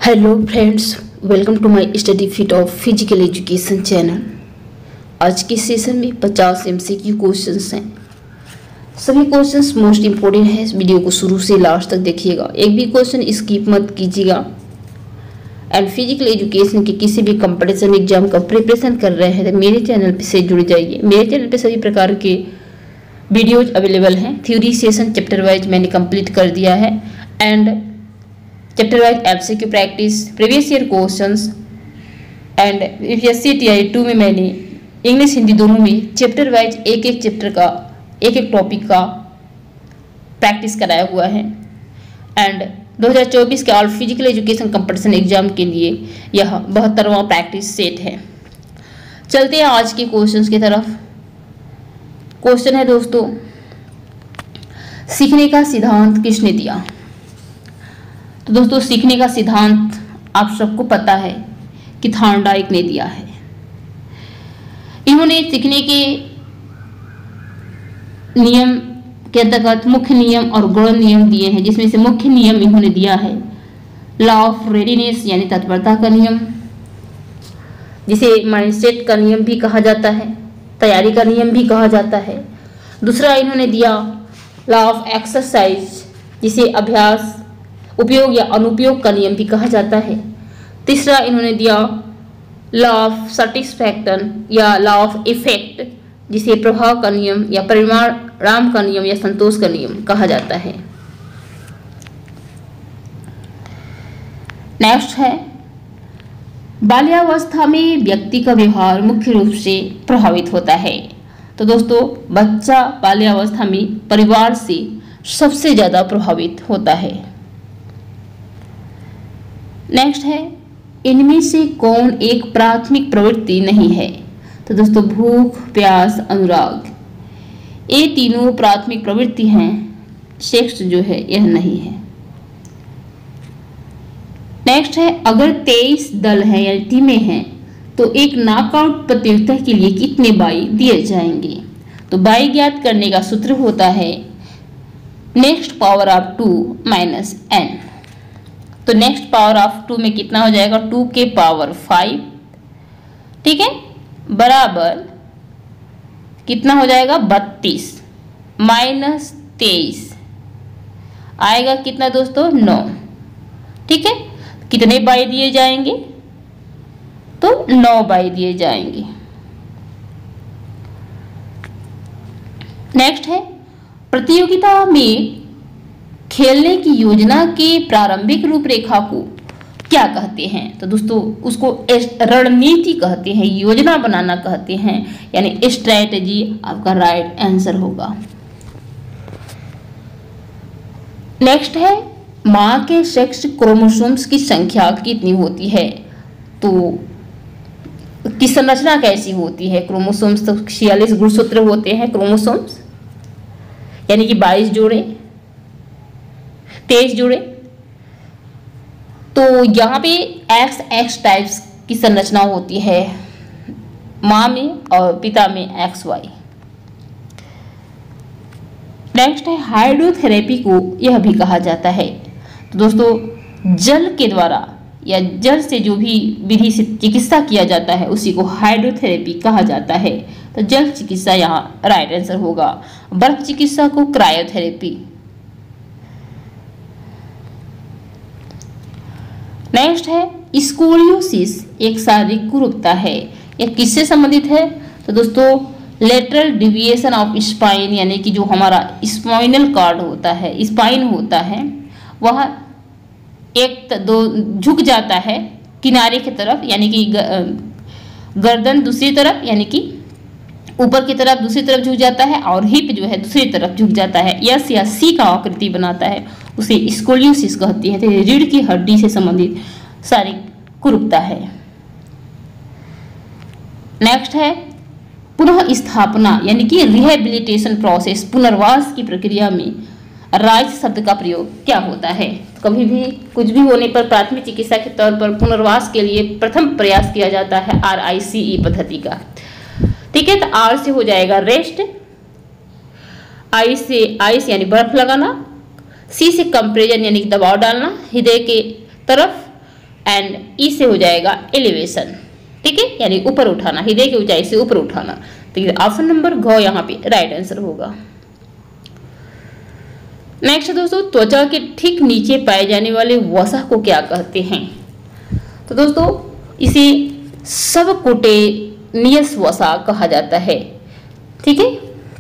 Hello friends, welcome to my study fit of physical education channel. आज के session में 50 MCQ questions हैं। सभी क्वेश्चंस मोस्ट इम्पोर्टेंट है। इस वीडियो को शुरू से लास्ट तक देखिएगा, एक भी क्वेश्चन स्किप मत कीजिएगा। एंड फिजिकल एजुकेशन के किसी भी कंपटीशन एग्जाम का प्रिपरेशन कर रहे हैं तो मेरे चैनल से जुड़ जाइए। मेरे चैनल पर सभी प्रकार के वीडियोज अवेलेबल हैं। थ्योरी सेशन चैप्टर वाइज मैंने कंप्लीट कर दिया है and chapter wise MCQ practice, previous year questions and UPSC TI 2 में मैंने इंग्लिश हिंदी दोनों में चैप्टर वाइज एक एक चैप्टर का एक एक टॉपिक का प्रैक्टिस कराया हुआ है। एंड 2024 के all physical education competition exam के लिए यह 72वां प्रैक्टिस सेट है। चलते हैं आज के क्वेश्चंस की तरफ। क्वेश्चन है दोस्तों, सीखने का सिद्धांत किसने दिया? तो दोस्तों, सीखने का सिद्धांत आप सबको पता है कि थॉर्नडाइक ने दिया है। इन्होंने सीखने के नियम के अंतर्गत मुख्य नियम और गौण नियम दिए हैं, जिसमें से मुख्य नियम इन्होंने दिया है लॉ ऑफ रेडीनेस यानी तत्परता का नियम, जिसे माइंडसेट का नियम भी कहा जाता है, तैयारी का नियम भी कहा जाता है। दूसरा इन्होंने दिया लॉ ऑफ एक्सरसाइज, जिसे अभ्यास, उपयोग या अनुपयोग का नियम भी कहा जाता है। तीसरा इन्होंने दिया लॉ ऑफ सैटिस्फैक्शन या लॉ ऑफ इफेक्ट, जिसे प्रभाव का नियम या परिणाम का नियम या संतोष का नियम कहा जाता है। नेक्स्ट है, बाल्यावस्था में व्यक्ति का व्यवहार मुख्य रूप से प्रभावित होता है। तो दोस्तों, बच्चा बाल्यावस्था में परिवार से सबसे ज्यादा प्रभावित होता है। नेक्स्ट है, इनमें से कौन एक प्राथमिक प्रवृत्ति नहीं है? तो दोस्तों, भूख, प्यास, अनुराग, ये तीनों प्राथमिक प्रवृत्ति हैं। सेक्स जो है यह नहीं है। नेक्स्ट है, अगर 23 दल है या टीमें हैं तो एक नॉकआउट प्रतियोगिता के लिए कितने बाई दिए जाएंगे? तो बाई ज्ञात करने का सूत्र होता है next power of 2 minus n। तो नेक्स्ट पावर ऑफ 2 में कितना हो जाएगा? 2 के पावर 5, ठीक है, बराबर कितना हो जाएगा? 32 माइनस 23 आएगा कितना दोस्तों? 9, ठीक है। कितने बाई दिए जाएंगे? तो 9 बाई दिए जाएंगे। नेक्स्ट है, प्रतियोगिता में खेलने की योजना के प्रारंभिक रूपरेखा को क्या कहते हैं? तो दोस्तों, उसको रणनीति कहते हैं, योजना बनाना कहते हैं, यानी स्ट्रैटेजी आपका राइट आंसर होगा। नेक्स्ट है, मां के सेक्स क्रोमोसोम्स की संख्या कितनी होती है? तो की संरचना कैसी होती है? क्रोमोसोम्स तो 46 गुणसूत्र होते हैं क्रोमोसोम्स, यानी कि 22 जोड़े, 23 जोड़े। तो यहाँ पे XX टाइप्स की संरचना होती है माँ में और पिता में XY। नेक्स्ट है, हाइड्रोथेरेपी को यह भी कहा जाता है। तो दोस्तों, जल के द्वारा या जल से जो भी विधि से चिकित्सा किया जाता है उसी को हाइड्रोथेरेपी कहा जाता है। तो जल चिकित्सा यहाँ राइट आंसर होगा। बर्फ चिकित्सा को क्रायोथेरेपी। नेक्स्ट है, स्कोलियोसिस एक शारीरिक कुरूपता है, यह किससे संबंधित है? तो दोस्तों, लेटरल डिविएशन ऑफ स्पाइन, यानी कि जो हमारा स्पाइनल कॉर्ड होता है, स्पाइन होता है, वह एक दो झुक जाता है किनारे की तरफ, यानी कि गर्दन दूसरी तरफ, यानी कि ऊपर की तरफ दूसरी तरफ झुक जाता है और हिप जो है दूसरी तरफ झुक जाता है, यस या सी का आकृति बनाता है, उसे स्कोलियोसिस कहती है। तो रीढ़ की हड्डी से संबंधित शारीरिक कुरूपता है। नेक्स्ट है, पुनः स्थापना यानी कि रिहेबिलिटेशन प्रोसेस, पुनर्वास की प्रक्रिया में राइज शब्द का प्रयोग क्या होता है? तो कभी भी कुछ भी होने पर प्राथमिक चिकित्सा के तौर पर पुनर्वास के लिए प्रथम प्रयास किया जाता है RICE पद्धति का, ठीक है। तो R से हो जाएगा रेस्ट, I से आइस यानी बर्फ लगाना, C से कंप्रेशन यानी दबाव डालना हृदय के तरफ, एंड ई से हो जाएगा एलिवेशन, ठीक है, यानी ऊपर उठाना, हृदय की ऊंचाई से ऊपर उठाना। तो ऑप्शन नंबर घ यहाँ पे राइट आंसर होगा। नेक्स्ट दोस्तों, त्वचा के ठीक नीचे पाए जाने वाले वसा को क्या कहते हैं? तो दोस्तों इसे सबकुटेनियस वसा कहा जाता है, ठीक है।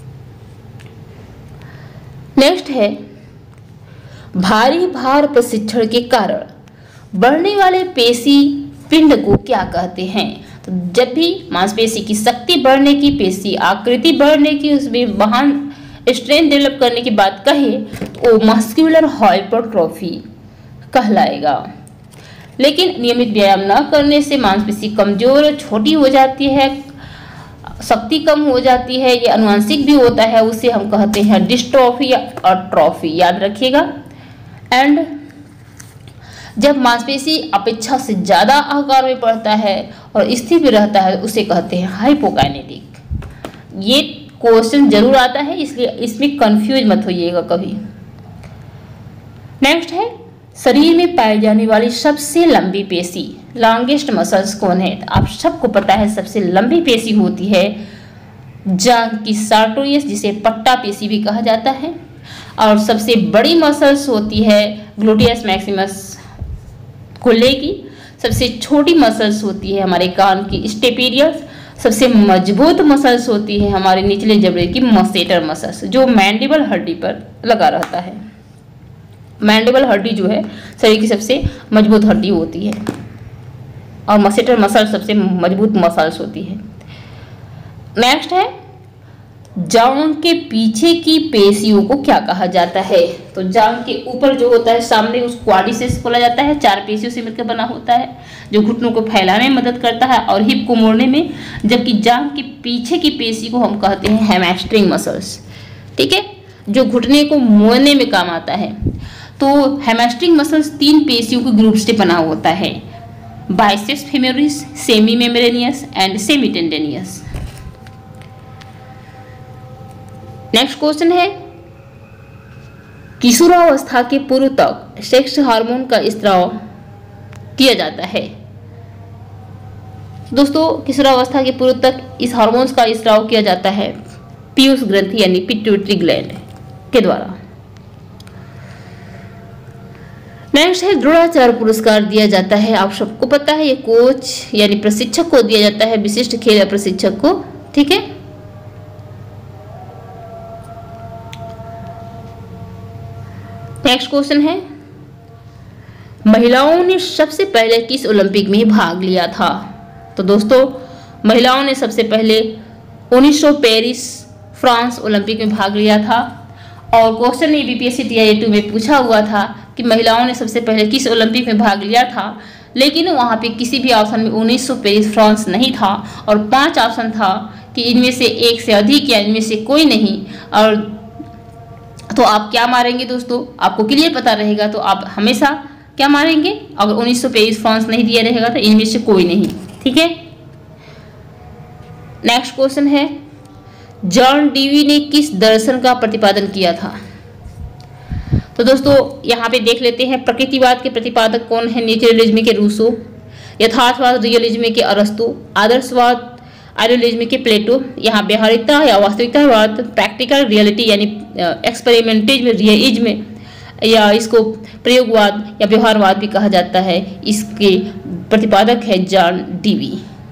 नेक्स्ट है, भारी भार प्रशिक्षण के कारण बढ़ने वाले पेशी पिंड को क्या कहते हैं? तो जब भी मांसपेशी की शक्ति बढ़ने की, पेशी आकृति बढ़ने की, उसमें महान स्ट्रेंथ डेवलप करने की बात कहे तो वो मस्कुलर हाइपरट्रॉफी कहलाएगा। लेकिन नियमित व्यायाम न करने से मांसपेशी कमजोर छोटी हो जाती है, शक्ति कम हो जाती है, ये आनुवंशिक भी होता है, उसे हम कहते हैं डिस्ट्रॉफी या अट्रॉफी, याद रखिएगा। एंड जब मांसपेशी अपेक्षा से ज्यादा आकार में बढ़ता है और स्थिर भी रहता है उसे कहते हैं हाइपोकाइनेटिक। ये क्वेश्चन जरूर आता है, इसलिए इसमें कंफ्यूज मत होइएगा कभी। नेक्स्ट है, शरीर में पाई जाने वाली सबसे लंबी पेशी, लॉन्गेस्ट मसल्स कौन है? तो आप सबको पता है सबसे लंबी पेशी होती है जांघ की सार्टोरियस, जिसे पट्टा पेशी भी कहा जाता है। और सबसे बड़ी मसल्स होती है ग्लूटियस मैक्सिमस खुले की। सबसे छोटी मसल्स होती है हमारे कान की स्टेपेरियस। सबसे मजबूत मसल्स होती है हमारे निचले जबड़े की मसेटर मसल्स, जो मैंडिबल हड्डी पर लगा रहता है। मैंडिबल हड्डी जो है शरीर की सबसे मजबूत हड्डी होती है और मसेटर मसल सबसे मजबूत मसल्स होती है। नेक्स्ट है, जांघ के पीछे की पेशियों को क्या कहा जाता है? तो जांघ के ऊपर जो होता है सामने, उस क्वाड्रिसेप्स बोला जाता है, 4 पेशियों से मिलकर बना होता है, जो घुटनों को फैलाने में मदद करता है और हिप को मोड़ने में। जबकि जांघ के पीछे की पेशी को हम कहते हैं हैमस्ट्रिंग मसल्स, ठीक है, जो घुटने को मोड़ने में काम आता है। तो हैमस्ट्रिंग मसल्स 3 पेशियों के ग्रुप से बना होता है, biceps femoris, semi membranosus and semi tendinosus. Next question है, किशोरावस्था के पूर्व तक सेक्स हार्मोन का स्राव किया जाता है। दोस्तों किशोरावस्था के पूर्व तक इस हार्मोन्स का स्राव किया जाता है पीयूष ग्रंथि यानी पिट्यूटरी ग्लैंड के द्वारा। नेक्स्ट है, द्रोणाचार्य पुरस्कार दिया जाता है, आप सबको पता है, ये कोच यानी प्रशिक्षक को दिया जाता है, विशिष्ट खेल प्रशिक्षक को, ठीक है। नेक्स्ट क्वेश्चन है, महिलाओं ने सबसे पहले किस ओलंपिक में भाग लिया था? तो दोस्तों महिलाओं ने सबसे पहले 1900 पेरिस फ्रांस ओलंपिक में भाग लिया था। और क्वेश्चन ये बीपीएससी टीआई 2 में पूछा हुआ था कि महिलाओं ने सबसे पहले किस ओलंपिक में भाग लिया था, लेकिन वहाँ पे किसी भी ऑप्शन में 1900 पेरिस फ्रांस नहीं था और 5 ऑप्शन था कि इनमें से एक से अधिक या इनमें से कोई नहीं। और तो आप क्या मारेंगे दोस्तों, आपको क्लियर पता रहेगा तो आप हमेशा क्या मारेंगे, अगर 1900 पेरिस फ्रांस नहीं दिया रहेगा तो इनमें से कोई नहीं, ठीक है। नेक्स्ट क्वेश्चन है, जॉन डीवी ने किस दर्शन का प्रतिपादन किया था? तो दोस्तों यहाँ पे देख लेते हैं, प्रकृतिवाद के प्रतिपादक कौन है? नेचुरलिज्म के रूसो, यथार्थवाद रियलिज्म के अरस्तु, आदर्शवाद आइडियलिज्म के प्लेटो, यहाँ व्यवहारिकता या वास्तविकतावाद प्रैक्टिकल रियलिटी यानी एक्सपेरिमेंटिज्म रियलिज्म या इसको प्रयोगवाद या व्यवहारवाद भी कहा जाता है, इसके प्रतिपादक है जॉन डीवी।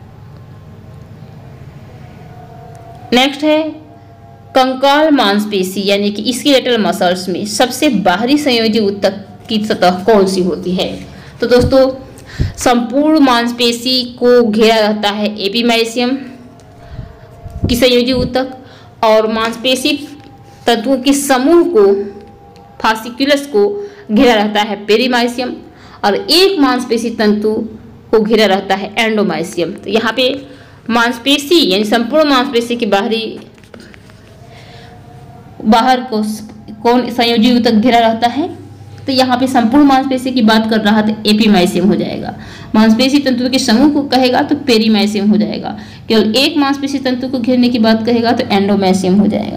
नेक्स्ट है, कंकाल मांसपेशी यानी कि स्केलेटल मसल्स में सबसे बाहरी संयोजी ऊतक की सतह कौन सी होती है? तो दोस्तों संपूर्ण मांसपेशी को घेरा रहता है एपिमाइसियम की संयोजी ऊतक, और मांसपेशी तंतुओं के समूह को फासिक्युलस को घेरा रहता है पेरीमाइसियम, और एक मांसपेशी तंतु को घेरा रहता है एंडोमाइसियम। तो यहाँ पे मांसपेशी यानी संपूर्ण मांसपेशी के बाहर को कौन संयोजी ऊतक घेरा रहता है? तो यहाँ पे संपूर्ण मांसपेशी की बात कर रहा तो एपीमाइसियम हो जाएगा। मांसपेशी तंतु के समूह को कहेगा तो पेरीमाइसियम हो जाएगा। केवल एक मांसपेशी तंतु को घेरने की बात कहेगा तो एंडोमाइसियम हो जाएगा।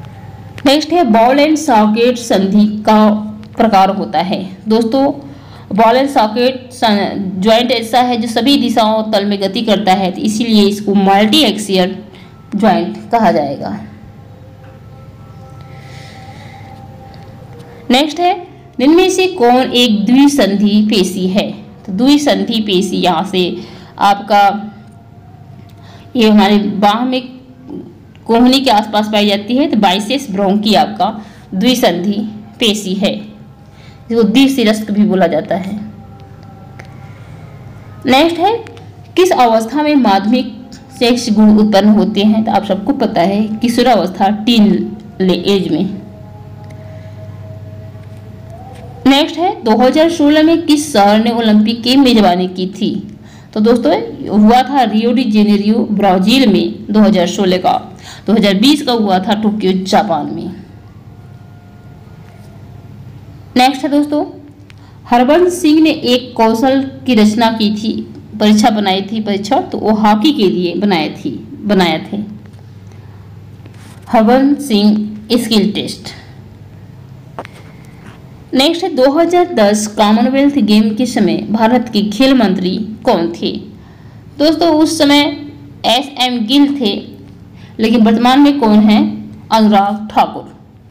नेक्स्ट है, बॉल एंड सॉकेट संधि का प्रकार होता है। दोस्तों बॉल एंड सॉकेट ज्वाइंट ऐसा है जो सभी दिशाओं तल में गति करता है, तो इसीलिए इसको मल्टी एक्सियल ज्वाइंट कहा जाएगा। नेक्स्ट है, इनमें से कौन एक द्विसंधि पेशी है? तो द्विसंधि पेशी यहाँ से आपका ये हमारे बाह में कोहनी के आसपास पाई जाती है, तो बाइसेप्स ब्रोंकी आपका द्विसंधि पेशी है, जिसको द्विशिरस्क भी बोला जाता है। नेक्स्ट है, किस अवस्था में माध्यमिक सेक्स गुण उत्पन्न होते हैं? तो आप सबको पता है किशोरावस्था, टीन एज में। नेक्स्ट है, 2016 में किस शहर ने ओलंपिक की मेजबानी की थी? तो दोस्तों हुआ था रियो डी जेनेरियो ब्राजील में 2016 का, 2020 का हुआ था टोक्यो जापान में। नेक्स्ट है दोस्तों, हरबंस सिंह ने एक कौशल की रचना की थी, परीक्षा बनाई थी, परीक्षा तो वो हॉकी के लिए बनाए थे Harbans Singh skill test. Next है, 2010 कॉमनवेल्थ गेम के समय भारत के खेल मंत्री कौन थे? दोस्तों उस समय SM गिल थे, लेकिन वर्तमान में कौन है? अनुराग ठाकुर।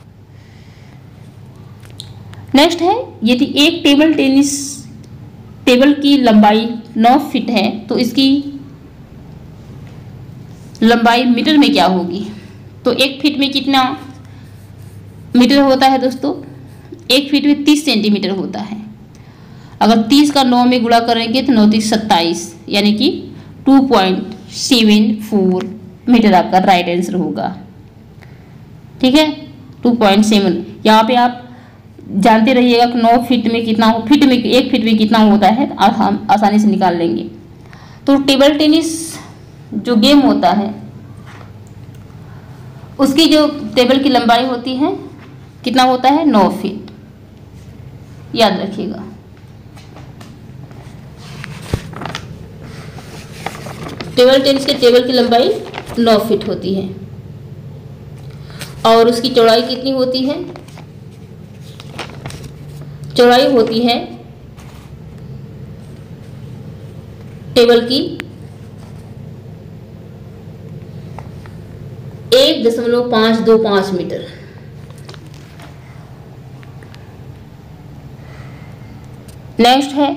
नेक्स्ट है, यदि एक टेबल टेनिस टेबल की लंबाई 9 फीट है तो इसकी लंबाई मीटर में क्या होगी? तो 1 फीट में कितना मीटर होता है दोस्तों? 1 फीट में 30 सेंटीमीटर होता है। अगर 30 का 9 में गुणा करेंगे तो 9 × 27 यानी कि 2.74 मीटर आपका राइट आंसर होगा। ठीक है, 2.7। यहाँ पे आप जानते रहिएगा कि 9 फीट में कितना हो, 1 फीट में कितना होता है, हम आसानी से निकाल लेंगे। तो टेबल टेनिस जो गेम होता है उसकी जो टेबल की लंबाई होती है कितना होता है? 9 फीट, याद रखिएगा। टेबल टेनिस के टेबल की लंबाई 9 फीट होती है और उसकी चौड़ाई कितनी होती है? चौड़ाई होती है टेबल की 1.525 मीटर। नेक्स्ट है,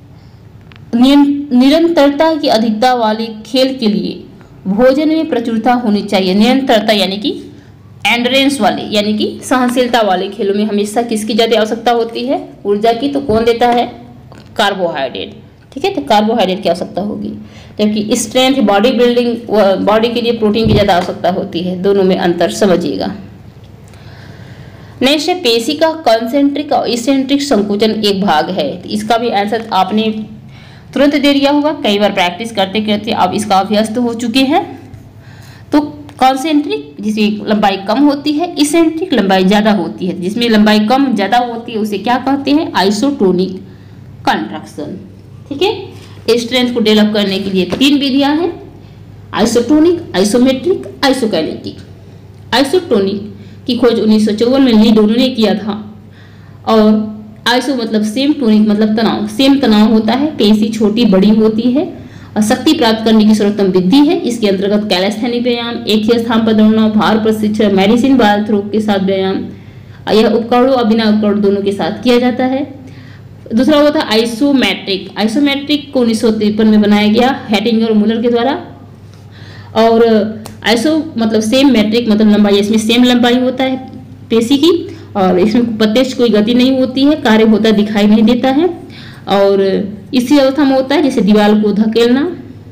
निरंतरता की अधिकता वाले खेल के लिए भोजन में प्रचुरता होनी चाहिए। निरंतरता यानी कि एंड्योरेंस वाले यानी कि सहनशीलता वाले खेलों में हमेशा किसकी ज़्यादा आवश्यकता होती है? ऊर्जा की। तो कौन देता है? कार्बोहाइड्रेट। ठीक है, तो कार्बोहाइड्रेट की आवश्यकता होगी, जबकि स्ट्रेंथ बॉडी बिल्डिंग बॉडी के लिए प्रोटीन की ज़्यादा आवश्यकता होती है। दोनों में अंतर समझिएगा। नेक्स्ट है, पेशी का कॉन्सेंट्रिक और इसेंट्रिक संकुचन एक भाग है। तो इसका भी आंसर आपने तुरंत दे दिया होगा, कई बार प्रैक्टिस करते करते आप इसका अभ्यस्त हो चुके हैं। तो कॉन्सेंट्रिक जिसकी लंबाई कम होती है, इसेंट्रिक लंबाई ज़्यादा होती है। जिसमें लंबाई कम ज़्यादा होती है उसे क्या कहते हैं? Isotonic contraction. ठीक है, स्ट्रेंथ को डेवलप करने के लिए 3 विधियां हैं, आइसोटोनिक, आइसोमेट्रिक, आइसोकाइनेटिक। आइसोटोनिक की खोज 1954 में ली डोनो ने किया था। और आइसो मतलब सेम, टोनिक मतलब तनाव, सेम तनाव होता है, पेशी छोटी बड़ी होती है और शक्ति प्राप्त करने की सर्वोत्तम विधि है। इसके अंतर्गत कैलेस्थेनिक व्यायाम, एक ही स्थान पर दौड़ना, भार प्रशिक्षण, मेडिसिन बाल थ्रो के साथ व्यायाम, यह उपकरणों और बिना उपकरण दोनों के साथ किया जाता है। दूसरा होता है आइसोमेट्रिक। आइसोमेट्रिक को 1953 में बनाया गया हैटिंगर और मुलर के द्वारा। और आइसो मतलब सेम, मैट्रिक मतलब लंबाई, इसमें सेम लंबाई होता है पेशी की और इसमें प्रत्यक्ष कोई गति नहीं होती है, कार्य होता दिखाई नहीं देता है और इसी अवस्था में होता है जैसे दीवार को धकेलना।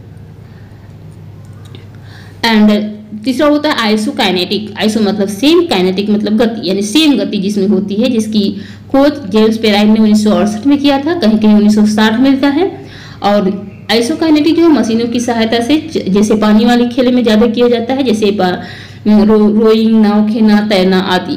एंड तीसरा होता है आइसोकाइनेटिक। आइसो मतलब सेम, काइनेटिक मतलब गति, यानी सेम गति जिसमें होती है, जिसकी खोज जेम्स पेराइन ने 1968 में किया था, कहीं कहीं 1960 में मिलता है। और आइसोकाइनेटिक जो है मशीनों की सहायता से, जैसे पानी वाले खेल में ज़्यादा किया जाता है, जैसे रोइंग, नाव खेलना, तैरना आदि।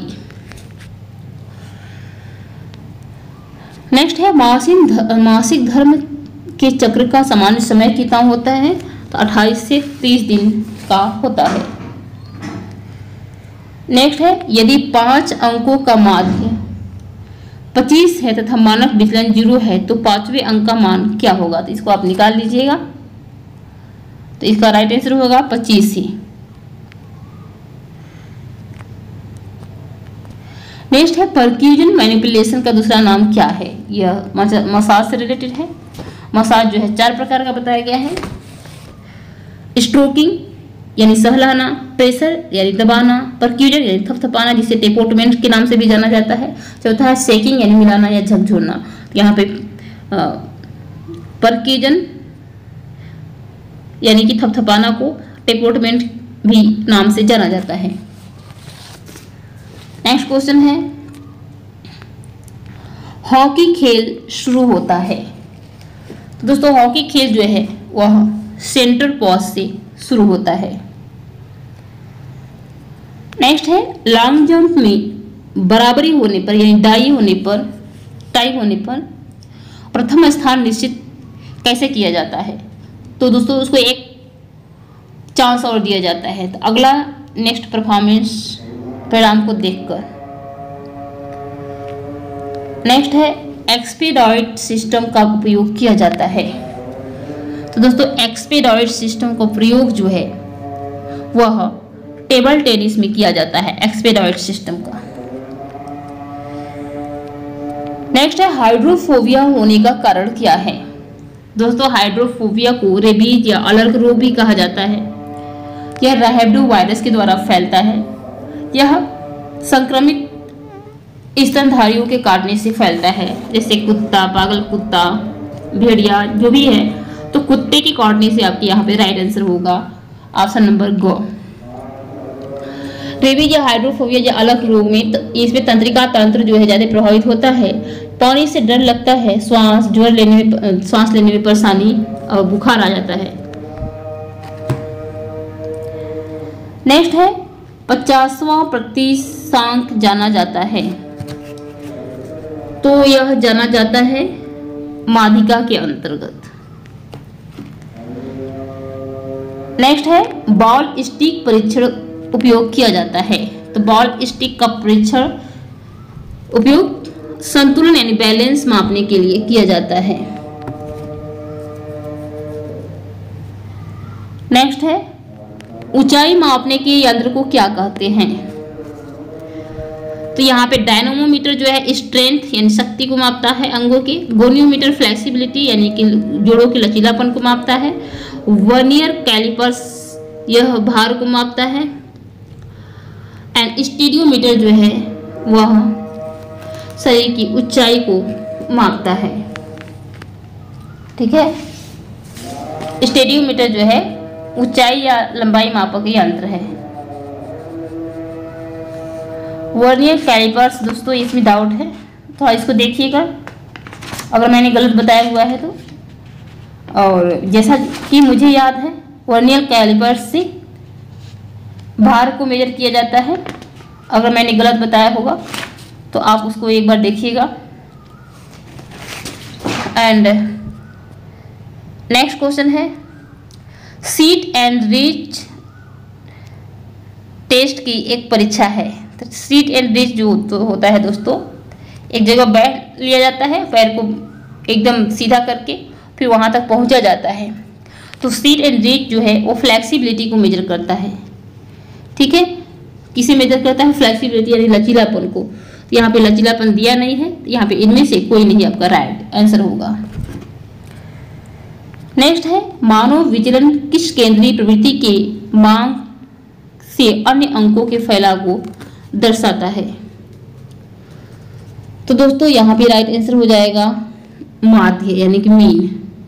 नेक्स्ट है मासिक धर्म के चक्र का सामान्य समय कितना होता है? तो 28 से 30 दिन का होता है। नेक्स्ट है, यदि 5 अंकों का माध्य 25 है तथा मानक विचलन 0 है तो पांचवें अंक का मान क्या होगा? तो इसको आप निकाल लीजिएगा। तो इसका राइट आंसर होगा 25 ही। नेक्स्ट है परक्यूजन मैनिपुलेशन का दूसरा नाम क्या है? यह मसाज से रिलेटेड है। मसाज जो है 4 प्रकार का बताया गया है। स्ट्रोकिंग यानी सहलाना, प्रेशर यानी दबाना, परक्यूजन यानी थपथपाना जिसे टेपोटमेंट के नाम से भी जाना जाता है। चौथा है शेकिंग यानी मिलाना या झकझोरना। यहाँ पे परक्यूजन यानी कि थपथपाना को टेपोटमेंट भी नाम से जाना जाता है। नेक्स्ट क्वेश्चन है हॉकी खेल शुरू होता है। तो दोस्तों हॉकी खेल जो है वह सेंटर पॉज से शुरू होता है। नेक्स्ट है लॉन्ग जंप में बराबरी होने पर यानी टाई होने पर प्रथम स्थान निश्चित कैसे किया जाता है? तो दोस्तों उसको एक चांस और दिया जाता है। तो अगला नेक्स्ट परफॉर्मेंस परिणाम को देखकर। नेक्स्ट है एक्सपीडिट सिस्टम का उपयोग किया जाता है। तो दोस्तों एक्सपीडिट सिस्टम का प्रयोग जो है वह टेबल टेनिस में किया जाता है, एक्सपीडिट सिस्टम का। नेक्स्ट है हाइड्रोफोबिया होने का कारण क्या है? दोस्तों हाइड्रोफोबिया को रेबीज या अलर्क रोग भी कहा जाता है। यह रैबिडो वायरस के द्वारा फैलता है। यह संक्रमित स्तनधारियों के काटने से फैलता है, जैसे कुत्ता, पागल कुत्ता, भेड़िया जो भी है। तो कुत्ते के काटने से आपके यहाँ पे राइट आंसर होगा ऑप्शन नंबर ग। रेबीज या हाइड्रोफोबिया या अलग रोग में इसमें तंत्रिका तंत्र जो है ज्यादा प्रभावित होता है। पानी से डर लगता है, सांस लेने में परेशानी और बुखार आ जाता है। नेक्स्ट है 50वां प्रतिशांक जाना जाता है। तो यह जाना जाता है माध्यिका के अंतर्गत। नेक्स्ट है बॉल स्टिक परीक्षण उपयोग किया जाता है। तो बॉल स्टिक का परीक्षण उपयोग संतुलन यानी बैलेंस मापने के लिए किया जाता है। नेक्स्ट है ऊंचाई मापने के यंत्र को क्या कहते हैं? तो यहाँ पे डायनामोमीटर जो है स्ट्रेंथ यानी शक्ति को मापता है अंगों की। गोनियोमीटर फ्लेक्सिबिलिटी यानी कि जोड़ों के लचीलापन को मापता है। वर्नियर कैलिपर्स यह भार को मापता है। एंड स्टीडियोमीटर जो है वह शरीर की ऊंचाई को मापता है। ठीक है, स्टीडियोमीटर जो है ऊंचाई या लंबाई मापक यंत्र है। वर्नियर कैलिपर्स दोस्तों इसमें डाउट है तो इसको देखिएगा अगर मैंने गलत बताया हुआ है तो। और जैसा कि मुझे याद है वर्नियर कैलिपर्स से भार को मेजर किया जाता है। अगर मैंने गलत बताया होगा तो आप उसको एक बार देखिएगा। एंड नेक्स्ट क्वेश्चन है सीट एंड रीच टेस्ट की एक परीक्षा है। तो सीट एंड रीच जो तो होता है दोस्तों, एक जगह बैठ लिया जाता है, पैर को एकदम सीधा करके फिर वहां तक पहुंचा जाता है। तो सीट एंड रीच जो है वो फ्लेक्सिबिलिटी को मेजर करता है। ठीक है, किसे मेजर करता है? फ्लेक्सिबिलिटी यानी लचीलापन को। तो यहाँ पे लचीलापन दिया नहीं है, यहाँ पे इनमें से कोई नहीं आपका राइट आंसर होगा। नेक्स्ट है मानव विचलन किस केंद्रीय प्रवृत्ति के मांग से अन्य अंकों के फैलाव को दर्शाता है? तो दोस्तों यहाँ पे राइट आंसर हो जाएगा माध्य यानी कि मीन।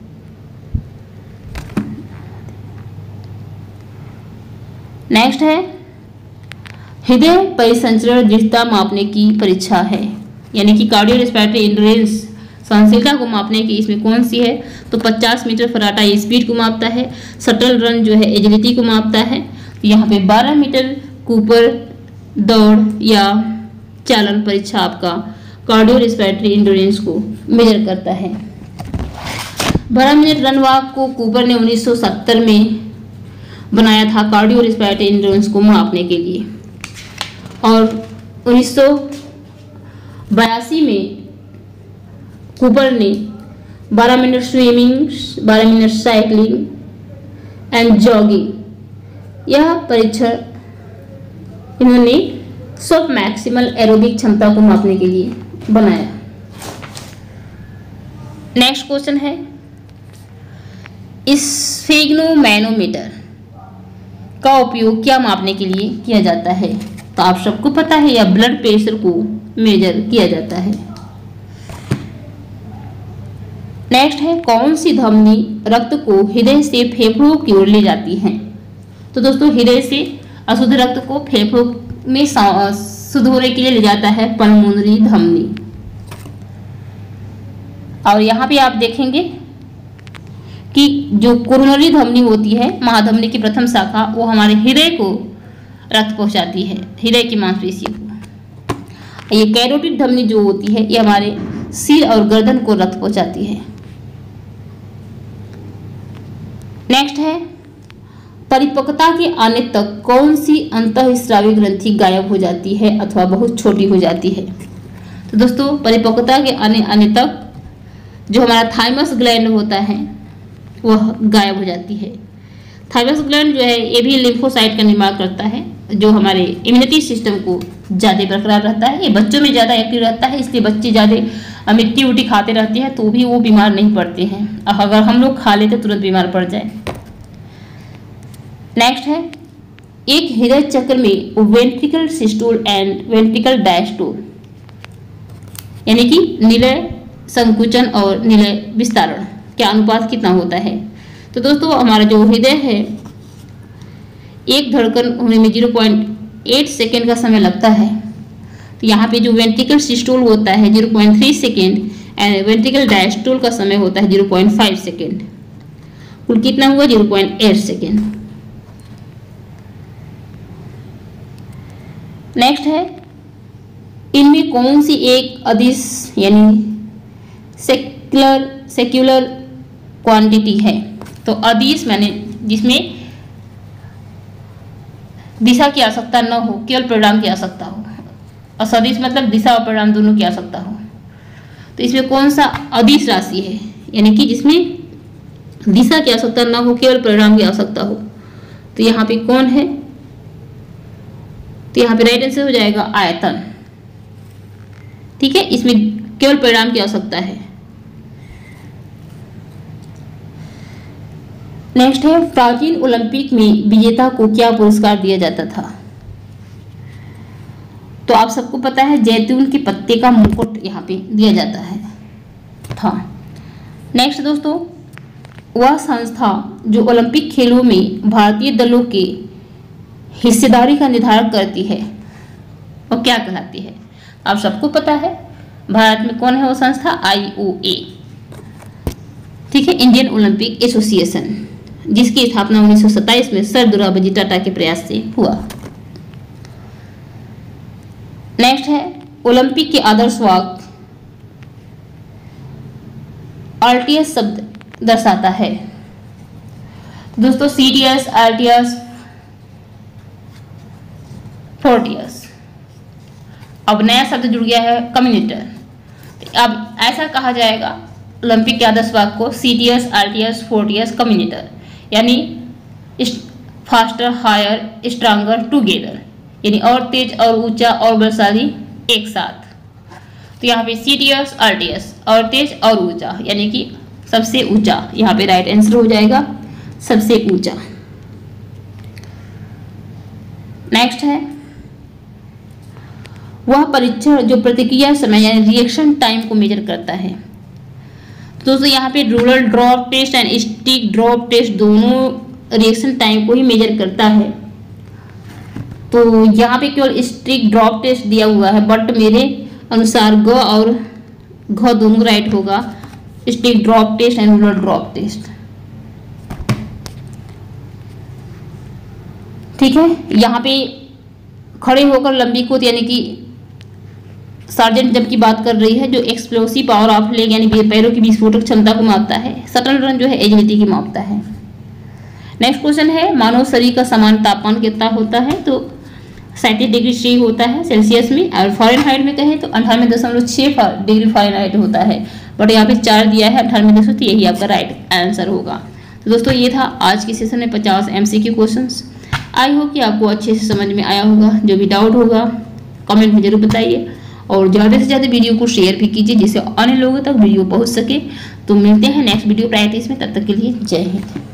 नेक्स्ट है हृदय परिसंचरण दृढ़ता मापने की परीक्षा है, यानी कि कार्डियो रेस्पिरेटरी एंड्योरेंस सहनशीलता को मापने की इसमें कौन सी है? तो 50 मीटर फराटा स्पीड को मापता है। शटल रन जो है एजिलिटी को मापता है। यहाँ पे 12 मीटर कूपर दौड़ या चालन परीक्षा आपका कार्डियो रेस्पिरेटरी एंड्योरेंस को मेजर करता है। 12 मिनट रन वॉक को कूपर ने 1970 में बनाया था कार्डियो रेस्पिरेटरी एंड्योरेंस को मापने के लिए। और 1982 में कूपर ने 12 minute swimming, 12 minute cycling and jogging यह परीक्षण इन्होंने सब मैक्सिमल एरोबिक क्षमता को मापने के लिए बनाया। नेक्स्ट क्वेश्चन है, स्फिग्नोमैनोमीटर का उपयोग क्या मापने के लिए किया जाता है? तो आप सबको पता है यह ब्लड प्रेशर को मेजर किया जाता है। नेक्स्ट है, कौन सी धमनी रक्त को हृदय से फेफड़ों की ओर ले जाती है? तो दोस्तों हृदय से अशुद्ध रक्त को फेफड़ों में शुद्ध होने के लिए ले जाता है पल्मोनरी धमनी। और यहाँ पे आप देखेंगे कि जो कोरोनरी धमनी होती है, महाधमनी की प्रथम शाखा, वो हमारे हृदय को रक्त पहुंचाती है, हृदय की मांसपेशी को। ये कैरोटिड धमनी जो होती है ये हमारे सिर और गर्दन को रक्त पहुंचाती है। नेक्स्ट है, परिपक्वता के आने तक कौन सी अंतःस्रावी ग्रंथि गायब हो जाती है अथवा बहुत छोटी हो जाती है? तो दोस्तों परिपक्वता के आने तक जो हमारा थाइमस ग्लैंड होता है वह गायब हो जाती है। थाइमस ग्लैंड जो है ये भी लिम्फोसाइट का निर्माण करता है, जो हमारे इम्यूनिटी सिस्टम को ज़्यादा बरकरार रहता है। ये बच्चों में ज़्यादा एक्टिव रहता है, इसलिए बच्चे ज़्यादा मिट्टी उट्टी खाते रहते हैं तो भी वो बीमार नहीं पड़ते हैं। अगर हम लोग खा लेते तुरंत बीमार पड़ जाए। नेक्स्ट है, एक हृदय चक्र में ventricle systole and ventricle diastole यानी कि निलय संकुचन और निलय विस्तारण क्या अनुपात कितना होता है? तो दोस्तों हमारा जो हृदय है एक धड़कन होने में 0.8 सेकेंड का समय लगता है। तो यहाँ पे जो वेंट्रिकल सिस्टोल होता है 0.3 सेकेंड एंड वेंट्रिकल डायस्टोल का समय होता है 0.5 सेकेंड। कुल कितना हुआ? 0.8 सेकेंड। नेक्स्ट है, इनमें कौन सी एक अदिश यानी सेक्युलर क्वांटिटी है? तो अदिश मैंने जिसमें दिशा की आवश्यकता न हो, केवल परिणाम की आवश्यकता हो। और सदिश मतलब दिशा और परिणाम दोनों की आवश्यकता हो। तो इसमें कौन सा अदिश राशि है यानी कि जिसमें दिशा की आवश्यकता न हो, केवल परिणाम की आवश्यकता हो? तो यहाँ पे कौन है? तो यहाँ पे राइट आंसर हो जाएगा आयतन। ठीक है, इसमें केवल परिणाम की आवश्यकता है। नेक्स्ट है, प्राचीन ओलंपिक में विजेता को क्या पुरस्कार दिया जाता था? तो आप सबको पता है जैतून के पत्ते का मुकुट यहाँ पे दिया जाता है था। नेक्स्ट दोस्तों, वह संस्था जो ओलंपिक खेलों में भारतीय दलों के हिस्सेदारी का निर्धारण करती है और क्या कहलाती है? आप सबको पता है भारत में कौन है वो संस्था? IOA। ठीक है, इंडियन ओलंपिक एसोसिएशन, जिसकी स्थापना 1927 में सर दुर्गावती टाटा के प्रयास से हुआ। नेक्स्ट है, ओलंपिक के आदर्श वाक्य RTS शब्द दर्शाता है। दोस्तों CTS, RTS, फोर्टियस। अब नया शब्द जुड़ गया है कम्युनिटर। अब ऐसा कहा जाएगा ओलंपिक के आदर्श वाक्य को CTS, RTS, फोर्टियस, कम्युनिटर यानी फास्टर, हायर, स्ट्रांगर, टुगेदर यानी और तेज और ऊंचा और बलशाली एक साथ। तो यहाँ पे CTS, RTS और तेज और ऊंचा यानी कि सबसे ऊंचा, यहाँ पे राइट आंसर हो जाएगा सबसे ऊंचा। नेक्स्ट है, वह परीक्षण जो प्रतिक्रिया समय यानी रिएक्शन टाइम को मेजर करता है। तो दोस्तों यहाँ पे ruler drop test and stick drop test दोनों रिएक्शन टाइम को ही मेजर करता है। तो यहाँ पे केवल स्टिक ड्रॉप टेस्ट दिया हुआ है, बट मेरे अनुसार ग और घ दोनों राइट होगा, stick drop test and ruler drop test. ठीक है, यहाँ पे खड़े होकर लंबी कूद यानी कि सार्जेंट जंप की बात कर रही है, जो एक्सप्लोसिव पावर ऑफ लेग यानी पैरों की विस्फोटक क्षमता को मापता है। शटल रन जो है एजिलिटी की मापता है। नेक्स्ट क्वेश्चन है, मानव शरीर का सामान्य तापमान कितना होता है? तो 37 डिग्री सी होता है सेल्सियस में, और फॉरेनहाइट में कहें तो 98.6 डिग्री फॉरेनहाइट होता है। बट यहाँ पे 4 दिया है 98 तो यही आपका राइट आंसर होगा। तो दोस्तों ये था आज के सेशन में 50 MCQ क्वेश्चंस। आई होप कि आपको अच्छे से समझ में आया होगा। जो भी डाउट होगा कमेंट में जरूर बताइए और ज़्यादा से ज़्यादा वीडियो को शेयर भी कीजिए जिससे अन्य लोगों तक वीडियो पहुंच सके। तो मिलते हैं नेक्स्ट वीडियो प्रैक्टिस में, तब तक के लिए जय हिंद।